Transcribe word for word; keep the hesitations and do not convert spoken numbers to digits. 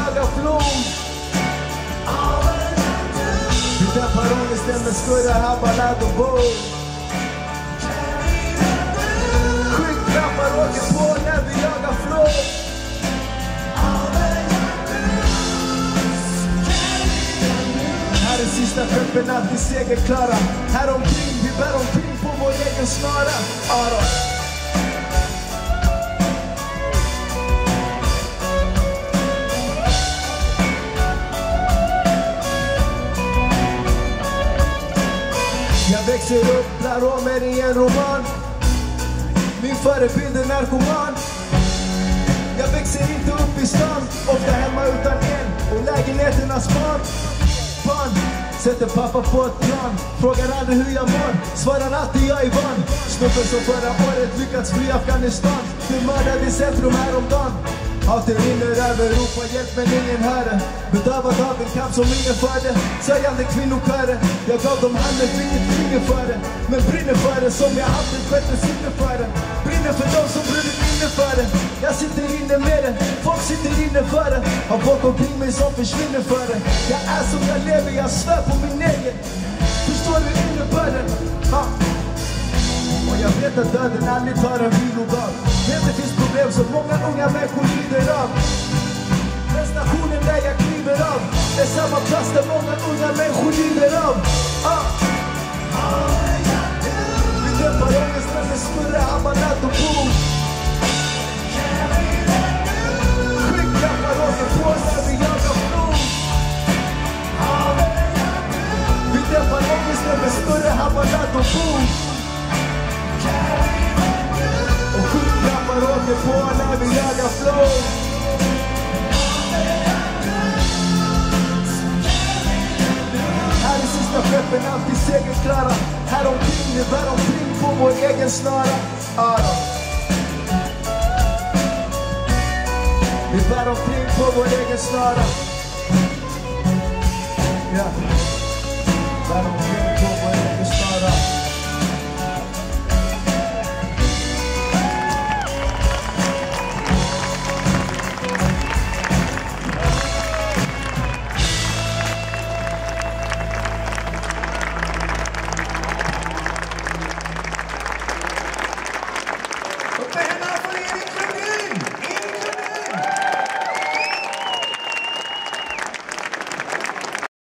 jagar flod. Vi dämpar ångesten med skurra, habbalad och bo. Skygklappar åker på när vi jagar flod. Här är sista peppen, alltid segerklara. Här omkring, vi bär omkring på vår egen snara. Ara. Jag växer upp bland romer i en roman. Min förebild är narkoman. Jag växer inte upp i stan, ofta hemma utan en och lägenheternas barn. Barn sätter pappa på ett plan, frågar aldrig hur jag mår, svarar alltid jag är van. Snubben som förra året lyckats fly Afghanistan, nu mördade i centrum häromdagen. Hatet rinner över Europa, hjälp men ingen hörde. Bedövad av en kamp som ingen förde. Sörjande kvinnokörer, jag gav dem handen, fick ett finger för det. Men brinner för det som jag haft ett bättre sinne för det. Brinner för dem som brunnit inne för det. Jag sitter inne med det, folk sitter inne för det. Har folk omkring mig som försvinner för det. Jag är som jag lever, jag svär på min egen. Förstår du innebörden? Ha. Och jag vet att döden aldrig tar en vilodag. Vet det finns problem som många unga människor lider av. Den stationen där jag kliver av är samma plats där många unga människor lider av. ah. Vi dämpar ångesten med smurra, habbanat och bo. Skygklappar åker på när vi jagar flod. Vi dämpar ångesten med smurra, habbanat och bo. Och skygklappar åker på när vi jagar flod. Här är sista skeppen, alltid segerklara. Här omkring, vi bär omkring på vår egen snara. ah. Vi bär omkring på vår egen snara. Ja, bär omkring.